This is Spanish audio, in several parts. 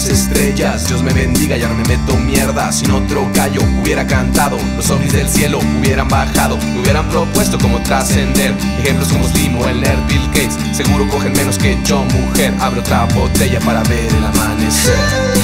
las estrellas. Dios me bendiga y ahora me meto mierda. Sin otro gallo hubiera cantado, los ovnis del cielo hubieran bajado, me hubieran propuesto cómo trascender. Ejemplos como Slim o el nerd Bill Gates, seguro cogen menos que yo, mujer. Abre otra botella para ver el amanecer.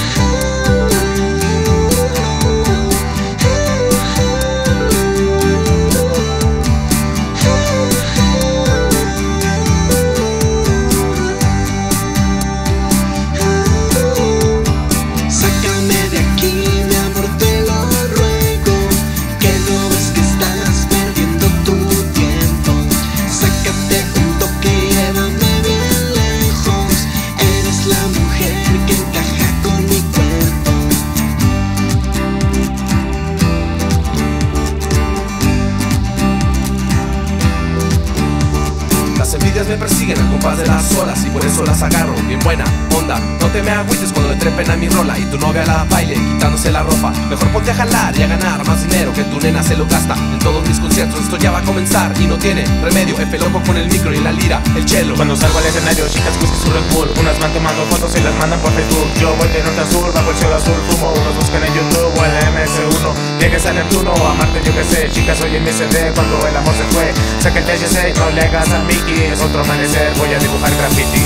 Las envidias me persiguen al compás de las olas y por eso las agarro bien buena onda. No te me agüites cuando le trepen a mi rola y tu novia la baile quitándose la ropa. Mejor ponte a jalar y a ganar más dinero que tu nena se lo gasta en todos mis conciertos. Esto ya va a comenzar y no tiene remedio. F loco con el micro y la lira, el cello. Cuando salgo al escenario, chicas whisky su Red Bull. Unas van tomando fotos y las mandan por Facebook. Yo voy de norte a sur, bajo el cielo azul fumo. Unos buscan en YouTube o en la MS1. Llegues a Neptuno, a Marte yo que sé. Chicas oyen mi CD cuando el amor se fue. Saca el THC, no le hagas a Mickey. Es otro amanecer, voy a dibujar graffiti.